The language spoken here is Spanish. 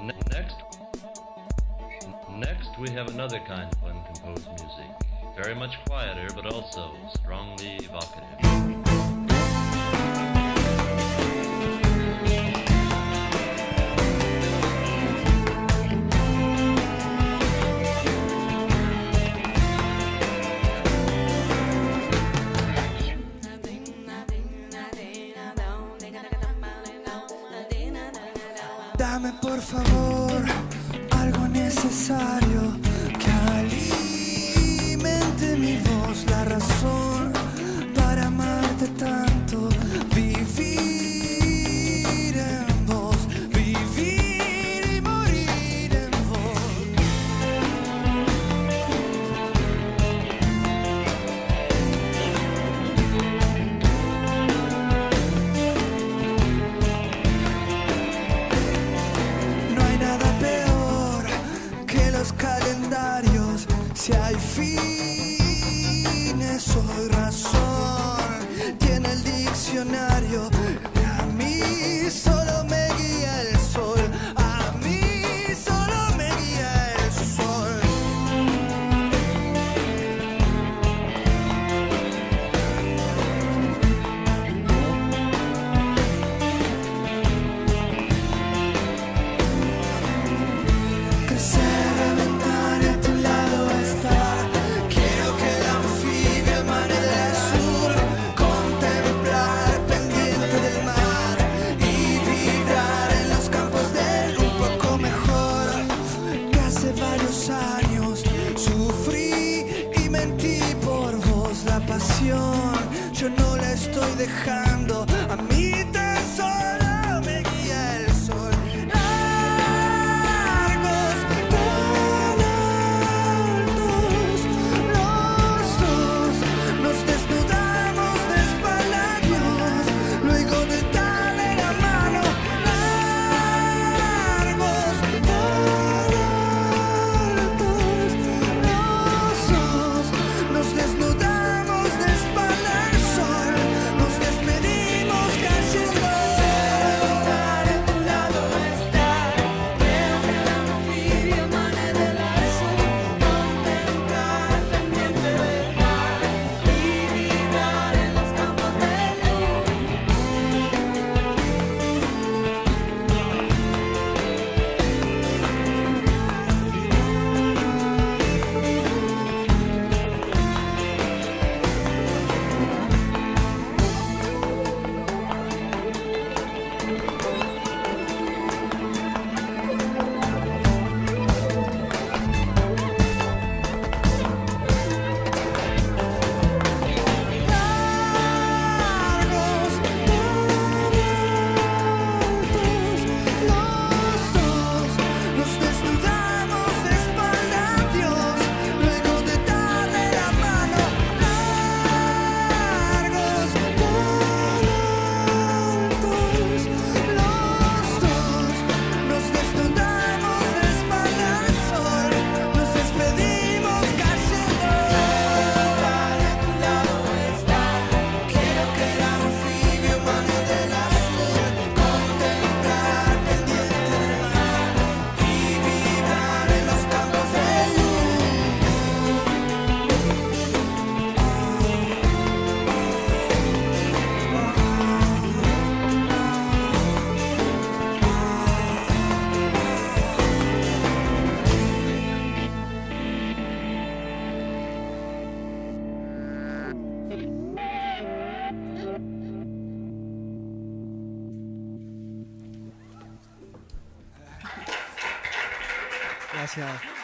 Next, we have another kind of uncomposed music. Very much quieter, but also strongly evocative. Dame por favor algo necesario que alimente mi voz, la razón para amarte tanto, vivir en vos, vivir y morir en vos. No hay nada peor que los calendarios, si hay fines soy razón, tiene el diccionario, a mí solo me guía el sol, a mí solo me guía el sol. Crecer, reventar y a tu lado estar. Quiero que el anfibio emane del sur, contemplar pendiente del mar y vibrar en los campos del un poco mejor. Que hace varios años sufrí y mentí por vos la pasión. Yo no la estoy dejando, a mí tan solo me guía el sol. Largos, tan altos, los dos nos desnudamos de espalda a Dios, luego de darle la mano. Largos, tan altos, los dos nos desnudamos de espalda al sol, nos despedimos cayendo. Estar a tu lado estar, creo que el anfibio emane del azul, contemplar pendiente del mar y vibrar en los campos de luz. Largos, los dos nos desnudamos de espalda a Dios, luego de darle la mano. Largos, los dos nos desnudamos de espalda al sol, nos despedimos cayendo. Estar a tu lado estar, quiero que el anfibio emane del azul, contemplar pendiente del mar y vibrar en los campos de Gracias.